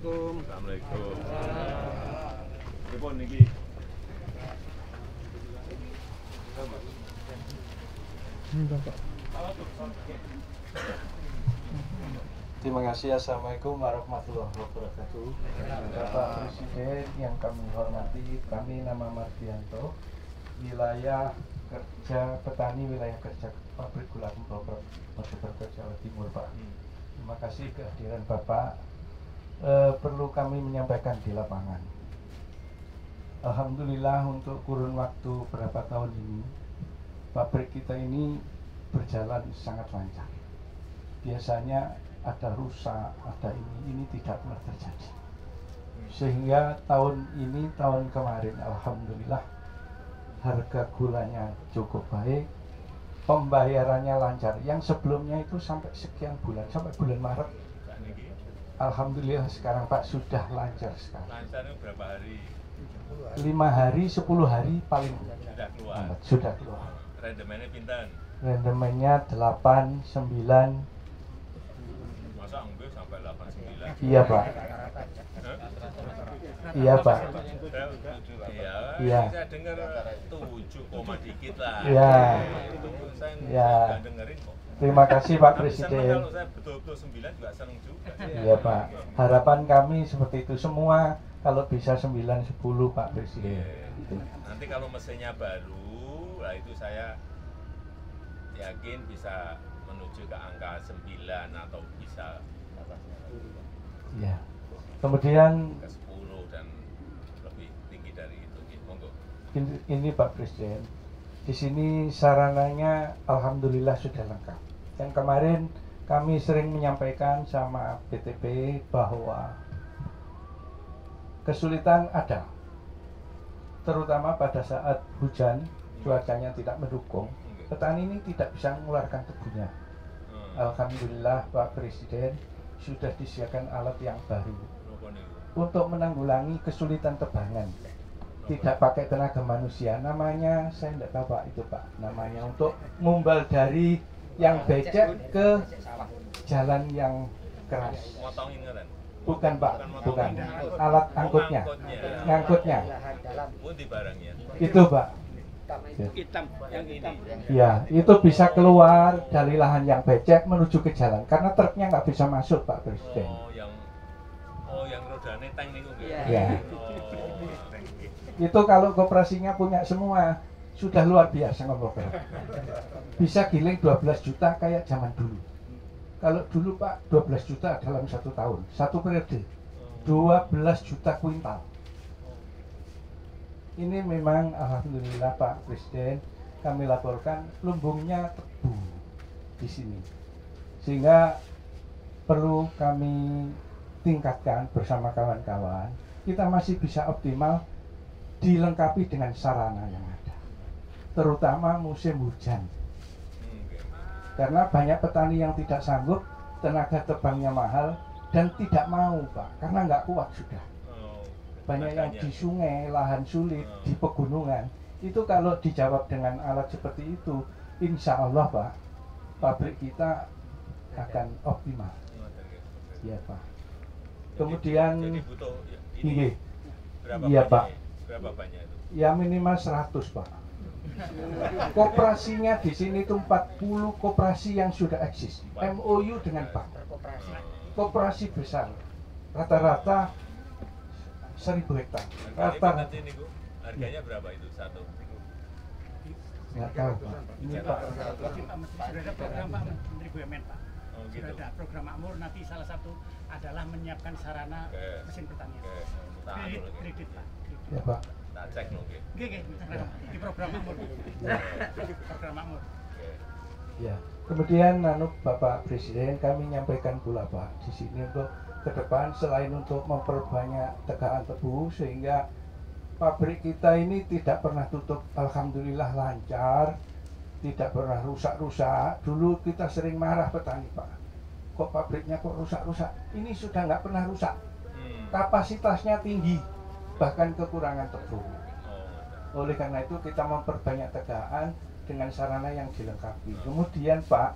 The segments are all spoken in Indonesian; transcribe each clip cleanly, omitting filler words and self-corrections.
Assalamualaikum. Assalamualaikum. Pripun niki? Terima kasih. Assalamualaikum warahmatullahi wabarakatuh. Bapak Presiden yang kami hormati, kami nama Mardianto, wilayah kerja petani, wilayah kerja pabrik gula Pemprov Mojokerto, Jawa Timur, Pak. Terima kasih kehadiran Bapak. Perlu kami menyampaikan di lapangan. Alhamdulillah untuk kurun waktu berapa tahun ini, pabrik kita ini berjalan sangat lancar. Biasanya ada rusak, ada ini tidak pernah terjadi. Sehingga tahun ini, tahun kemarin, alhamdulillah harga gulanya cukup baik, pembayarannya lancar. Yang sebelumnya itu sampai sekian bulan, sampai bulan Maret. Alhamdulillah sekarang Pak sudah lancar sekali. Lancarnya berapa hari? 5 hari, 10 hari paling Sudah keluar. lambat. Sudah keluar. Rendemennya pinten? Rendemennya 8, 9. Masa enggak sampai 89? Iya Pak. Iya Pak. Iya. Saya dengar 7, dikit lah. Iya. Itu saya Iya. nggak dengerin kok. Terima kasih Pak Tapi senang Presiden. kalau saya betul-betul 9 juga senang juga. Iya Pak. Harapan kami seperti itu semua, kalau bisa 9, 10 Pak Presiden. Gitu. Nanti kalau mesinnya baru, lah itu saya yakin bisa menuju ke angka 9 atau bisa Iya. Kemudian ke 10 dan lebih tinggi dari itu. Monggo. ini Pak Presiden, di sini sarananya alhamdulillah sudah lengkap. Yang kemarin kami sering menyampaikan sama BTP bahwa kesulitan ada, terutama pada saat hujan, cuacanya tidak mendukung, petani ini tidak bisa mengeluarkan tebunya. Alhamdulillah Pak Presiden sudah disediakan alat yang baru untuk menanggulangi kesulitan tebangan. Tidak pakai tenaga manusia, namanya saya tidak tahu Pak itu Pak, namanya untuk ngumbal dari yang becek ke jalan yang keras. Motongin kan? Bukan Pak, bukan. Alat angkutnya, ngangkutnya. Pundi barangnya? Itu Pak. Hitam, yang ini. Ya, itu bisa keluar dari lahan yang becek menuju ke jalan, karena truknya nggak bisa masuk Pak Presiden. yang rodane tank niku nggih. Ya. Oh, Itu kalau koperasinya punya semua, sudah luar biasa ngomong. Bisa giling 12 juta kayak zaman dulu. Kalau dulu Pak, 12 juta dalam 1 tahun, 1 periode, 12 juta kuintal. Ini memang alhamdulillah Pak Presiden, kami laporkan lumbungnya tebu di sini, sehingga perlu kami tingkatkan bersama kawan-kawan. Kita masih bisa optimal dilengkapi dengan sarana yang ada, terutama musim hujan. Karena banyak petani yang tidak sanggup, tenaga tebangnya mahal dan tidak mau Pak, karena nggak kuat sudah. Banyak yang di sungai, lahan sulit, di pegunungan. Itu kalau dijawab dengan alat seperti itu, insya Allah Pak, pabrik kita akan optimal. Iya Pak. Kemudian jadi butuh ini, berapa iya banyak? Pak. Berapa banyak itu? Ya minimal 100 Pak. Koperasinya di sini itu 40 koperasi yang sudah eksis, MOU dengan bank. Koperasi besar, rata-rata 1000 hektar. Rata-rata nanti niku harganya berapa itu satu? nggak tahu Pak. Ini Pak. Sudah ada program Pak Menteri BUMN Pak. Oh, Sudah gitu. ada program makmur, nanti salah satu adalah menyiapkan sarana mesin pertanian. Kredit Pak. Ya Pak. Tak cek lho nggih. Oke, di program makmur. Program makmur. Ya. Kemudian Bapak Presiden, kami menyampaikan pula Pak di sini untuk ke depan selain untuk memperbanyak tegaan tebu sehingga pabrik kita ini tidak pernah tutup, alhamdulillah lancar, tidak pernah rusak-rusak. Dulu kita sering marah petani Pak, kok pabriknya kok rusak-rusak. Ini sudah nggak pernah rusak, kapasitasnya tinggi, bahkan kekurangan tebu. Oleh karena itu kita memperbanyak tegaan dengan sarana yang dilengkapi. Kemudian Pak,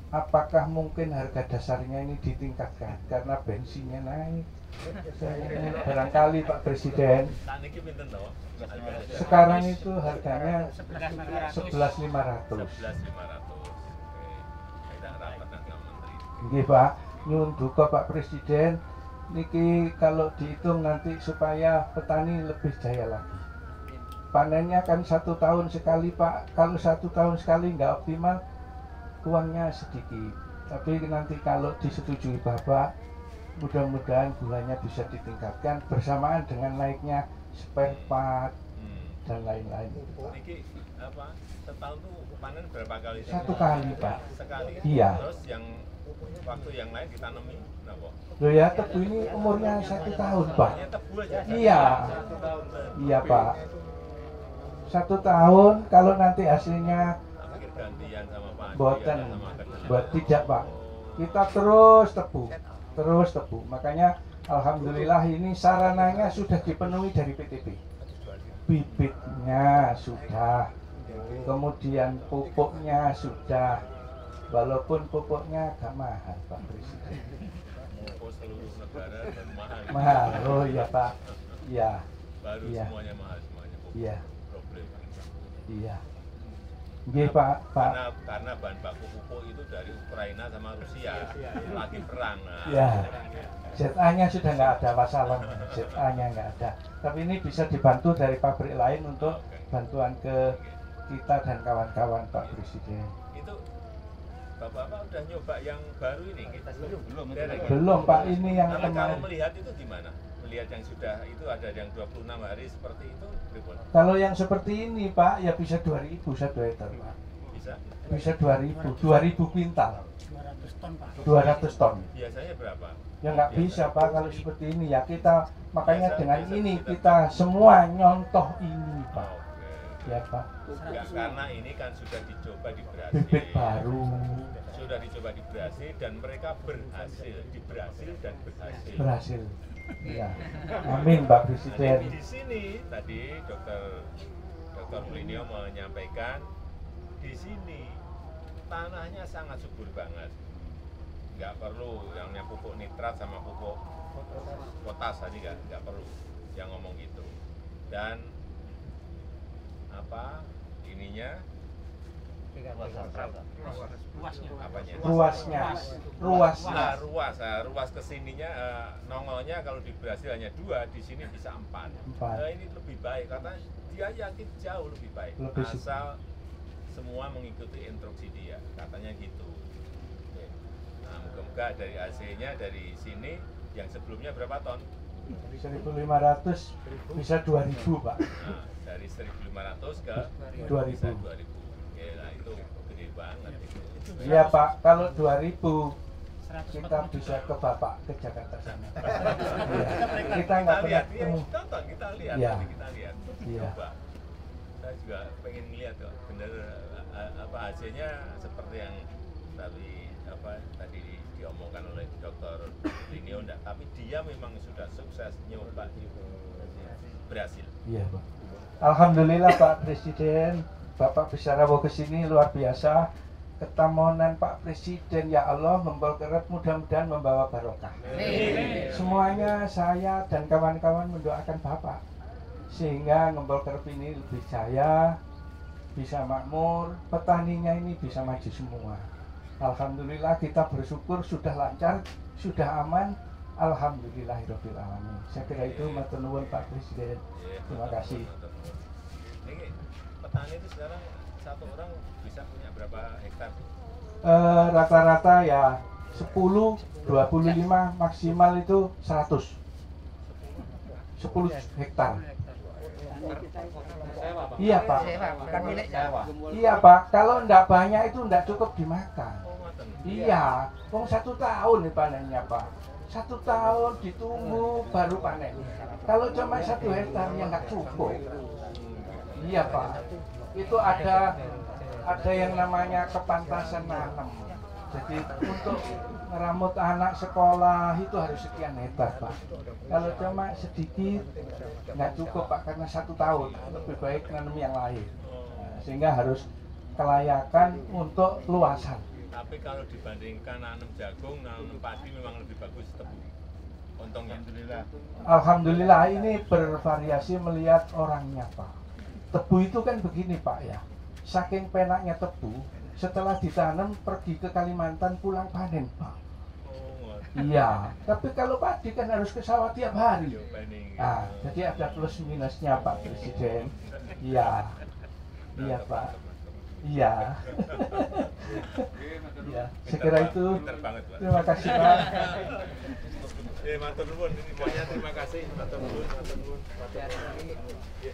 apakah mungkin harga dasarnya ini ditingkatkan karena bensinnya naik? Barangkali Pak Presiden, sekarang itu harganya 11.500. Nggih Pak, nyuwun duka Pak Presiden, niki kalau dihitung nanti supaya petani lebih jaya lagi. Panennya kan 1 tahun sekali Pak, kalau 1 tahun sekali nggak optimal, uangnya sedikit. Tapi nanti kalau disetujui Bapak, mudah-mudahan gulanya bisa ditingkatkan bersamaan dengan naiknya spare part dan lain-lain. Niki apa? Setahun tuh panen berapa kali? 1 kali Pak. Sekali. Iya. Terus yang waktu yang lain ditanami kenapa? Loh ya, tebu ini umurnya 1 tahun Pak. Hanya tebu aja. Iya. Iya Pak. 1 tahun, kalau nanti hasilnya Pikir gantian sama Pak. boten, sama kerja. buat tidak Pak. Kita terus tebu. Makanya alhamdulillah ini sarananya sudah dipenuhi dari PTP. Bibitnya sudah, kemudian pupuknya sudah. Walaupun pupuknya agak mahal Pak Presiden. Pupuk seluruh negara dan mahal. Mahal, oh iya Pak. Iya. Baru Iya. semuanya mahal semuanya. Pupuk. Iya. Problem. Iya. Nggih Pak. Karena bahan baku pupuk itu dari Ukraina sama Rusia lagi perang. Nah. Ya. ZA-nya sudah nggak ada masalah. ZA-nya nggak ada. Tapi ini bisa dibantu dari pabrik lain untuk bantuan ke kita dan kawan-kawan Pak Presiden. Itu Bapak-bapak udah nyoba yang baru ini? Kita Belum Pak, ini yang kalau kemarin. melihat itu gimana? Melihat yang sudah itu ada yang 26 hari seperti itu, gimana? Kalau yang seperti ini Pak, ya bisa 2.000 1 hektar Pak. Bisa 2.000 kuintal. 200 ton Pak. 200 ton. Biasanya berapa? Ya nggak bisa Pak kalau seperti ini ya, kita makanya dengan ini kita semua nyontoh ini Pak. Ya Pak. Karena ini kan sudah dicoba di Brasil. Bibit baru. Sudah dicoba di Brasil dan mereka berhasil di Brasil dan berhasil. Berhasil. Ya. Amin Pak Presiden. Di sini tadi Dr. Plinio menyampaikan di sini tanahnya sangat subur banget. Nggak perlu yang pupuk nitrat sama pupuk potas tadi nggak perlu yang ngomong gitu. Dan apa ininya ruas kesininya nongolnya kalau di Brasil hanya 2, di sini bisa 4. Nah, ini lebih baik karena dia yakin jauh lebih baik asal semua mengikuti instruksi dia, katanya gitu. Nah, moga-moga dari AC-nya dari sini yang sebelumnya berapa ton? 1.500 bisa 2.000 Pak. Nah, dari 1.500 ke 2.000. bisa 2.000. Oke, nah itu gede banget itu. Iya Pak, kalau 2.000 kita bisa ke Bapak ke Jakarta sana. Ya. Kita nggak pernah ketemu. Kita lihat, Ya. nanti kita lihat. Iya. Coba. Saya juga pengen lihat kok, bener apa hasilnya seperti yang tadi diomongkan oleh Dr. Plinio enggak, tapi dia memang sudah sukses nyoba di Brasil. Iya Pak. Alhamdulillah Pak Presiden, Bapak bisa rawuh ke sini luar biasa. Ketamonan Pak Presiden ya Allah membawa kerap mudah-mudahan membawa barokah. Semuanya saya dan kawan-kawan mendoakan Bapak sehingga ngembol kerep ini lebih jaya, bisa makmur, petaninya ini bisa maju semua. Alhamdulillah kita bersyukur sudah lancar, sudah aman. Alhamdulillahirabbil alamin. Saya kira itu matur nuwun Pak Presiden. Terima kasih. Ini petani itu sekarang satu orang bisa punya berapa hektar? Rata-rata ya 10, 25, maksimal itu 100. 10 hektar. Iya Pak. Iya Pak. Kalau enggak banyak itu enggak cukup dimakan. Iya. Kok 1 tahun nih panennya Pak. 1 tahun ditunggu baru panen. Kalau cuma 1 hektar ya enggak cukup. Iya Pak. Itu ada yang namanya kepantasan nanam. Jadi untuk ngeramut anak sekolah itu harus sekian hektar Pak. Kalau cuma sedikit nggak cukup Pak, karena 1 tahun lebih baik nanam yang lain. Nah, sehingga harus kelayakan untuk luasan. Tapi kalau dibandingkan nanam jagung, nanam padi memang lebih bagus tebu. Untungnya. Alhamdulillah ini bervariasi melihat orangnya Pak. Tebu itu kan begini Pak ya. Saking penaknya tebu, setelah ditanam pergi ke Kalimantan pulang panen Pak. Iya, tapi kalau padi kan harus ke sawah tiap hari. Nah, jadi ada plus minusnya Pak Presiden. Iya, iya Pak. Iya. Iya, sekira itu. Terima kasih Pak. Matur nuwun, ini semuanya terima kasih. Matur nuwun, matur nuwun.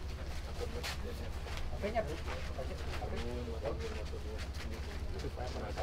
Apanya Bu?